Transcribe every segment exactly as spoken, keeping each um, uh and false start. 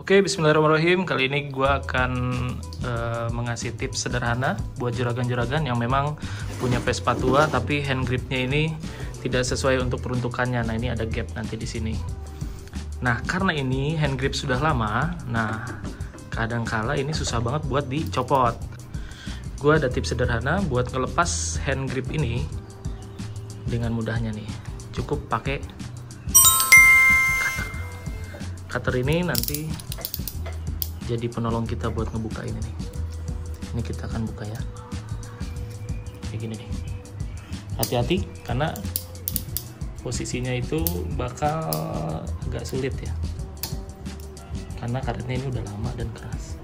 Oke, bismillahirrahmanirrahim. Kali ini gue akan uh, mengasih tips sederhana buat juragan-juragan yang memang punya Vespa tua tapi hand gripnya ini tidak sesuai untuk peruntukannya. Nah, ini ada gap nanti di sini. Nah, karena ini hand grip sudah lama, nah kadangkala ini susah banget buat dicopot. Gue ada tips sederhana buat ngelepas hand grip ini dengan mudahnya nih. Cukup pakai cutter. Cutter ini nanti jadi penolong kita buat ngebuka ini nih. Ini kita akan buka ya. Kayak gini nih. Hati-hati karena posisinya itu bakal agak sulit ya. Karena karetnya ini udah lama dan keras.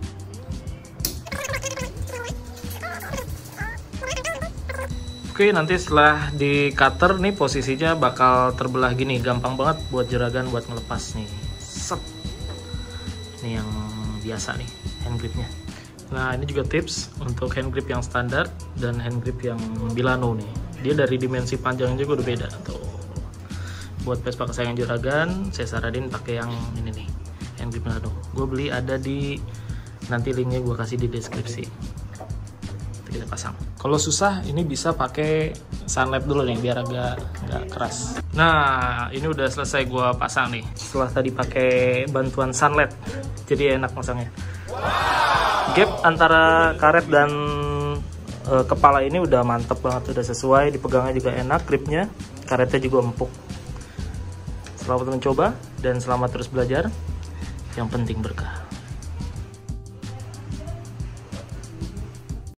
Oke, nanti setelah di cutter nih posisinya bakal terbelah gini. Gampang banget buat juragan buat ngelepas nih. Set. Ini yang biasa nih hand gripnya. Nah, ini juga tips untuk hand grip yang standar dan hand grip yang Milano nih. Dia dari dimensi panjangnya juga udah beda tuh. Buat Vespa kesayangan juragan, saya saranin pakai yang ini nih, hand grip Milano. Gue beli ada di, nanti linknya gue kasih di deskripsi. Kita pasang. Kalau susah ini bisa pakai sunlight dulu nih biar agak nggak keras. Nah, ini udah selesai gue pasang nih. Setelah tadi pakai bantuan sunlight, jadi enak pasangnya. Gap antara karet dan e, kepala ini udah mantep banget, udah sesuai, dipegangnya juga enak, gripnya, karetnya juga empuk. Selamat mencoba dan selamat terus belajar. Yang penting berkah.